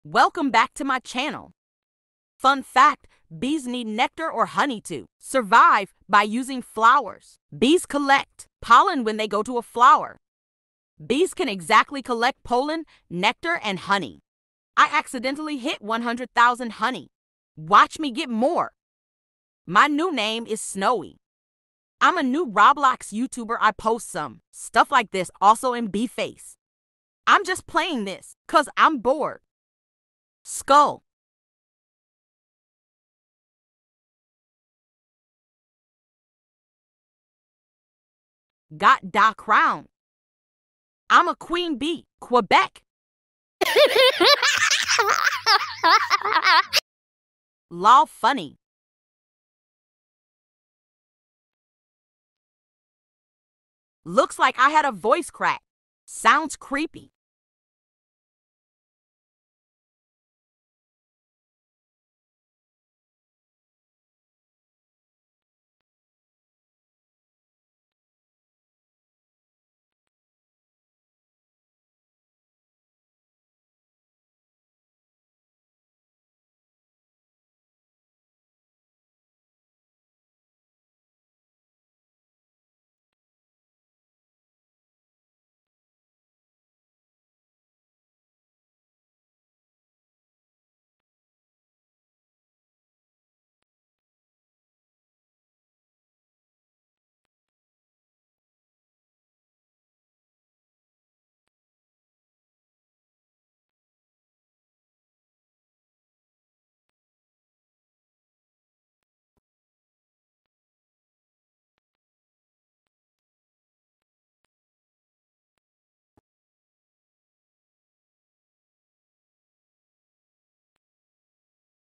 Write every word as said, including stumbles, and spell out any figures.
Welcome back to my channel. Fun fact, bees need nectar or honey to survive by using flowers. Bees collect pollen when they go to a flower. Bees can exactly collect pollen, nectar, and honey. I accidentally hit one hundred thousand honey. Watch me get more. My new name is Snowy. I'm a new Roblox YouTuber. I post some stuff like this also in bee face. I'm just playing this cause I'm bored. Skull. Got da crown. I'm a queen bee. Quebec. Law funny. Looks like I had a voice crack. Sounds creepy.